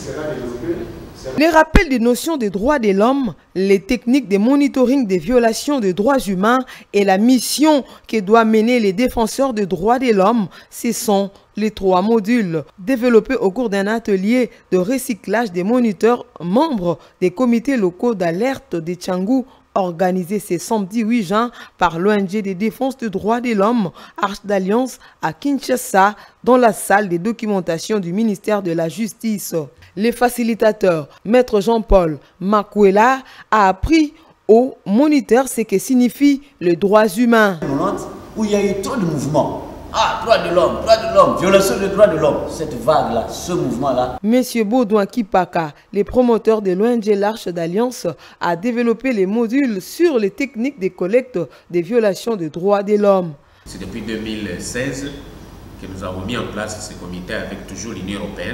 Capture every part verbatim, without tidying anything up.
Les rappels des notions des droits de l'homme, les techniques de monitoring des violations des droits humains et la mission que doivent mener les défenseurs des droits de l'homme, ce sont les trois modules développés au cours d'un atelier de recyclage des moniteurs membres des comités locaux d'alerte des Tchangou, organisé ce samedi huit juin par l'O N G de défense des droits de l'homme Arche d'Alliance à Kinshasa dans la salle de documentation du ministère de la Justice. Les facilitateurs, Maître Jean-Paul Makuela, a appris aux moniteurs ce que signifie les droits humains. Où il y a eu trop de mouvements. Ah, droits de l'homme, droits de l'homme, violation des droits de l'homme. Cette vague-là, ce mouvement-là. Monsieur Baudouin Kipaka, les promoteurs de l'O N G L'Arche d'Alliance, a développé les modules sur les techniques de collecte des violations des droits de l'homme. C'est depuis deux mille seize que nous avons mis en place ce comité avec toujours l'Union européenne.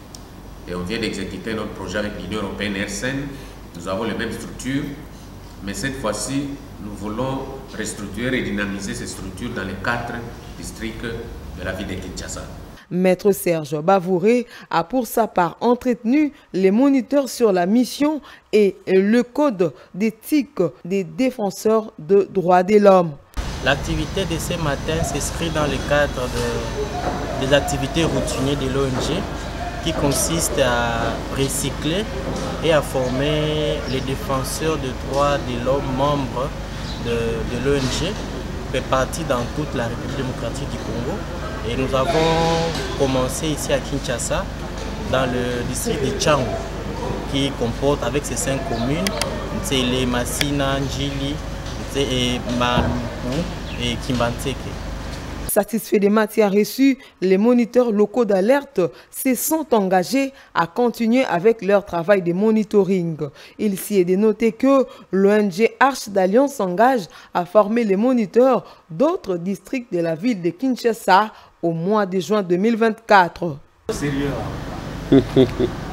Et on vient d'exécuter notre projet avec l'Union européenne R S E N. Nous avons les mêmes structures, mais cette fois-ci, nous voulons restructurer et dynamiser ces structures dans les quatre districts de la ville de Kinshasa. Maître Serge Bavouré a pour sa part entretenu les moniteurs sur la mission et le code d'éthique des défenseurs des droits de l'homme. L'activité de ce matin s'inscrit dans le cadre de, des activités routinières de l'O N G qui consiste à recycler et à former les défenseurs des droits de l'homme membres de, de l'O N G répartis dans toute la République démocratique du Congo. Et nous avons commencé ici à Kinshasa, dans le district de Tchangou, qui comporte avec ses cinq communes, c'est les Massina, Njili, et Maluku et Kimbanteke. Satisfaits des matières reçues, les moniteurs locaux d'alerte se sont engagés à continuer avec leur travail de monitoring. Il s'y est de noter que l'O N G Arche d'Alliance s'engage à former les moniteurs d'autres districts de la ville de Kinshasa au mois de juin deux mille vingt-quatre. Sérieux.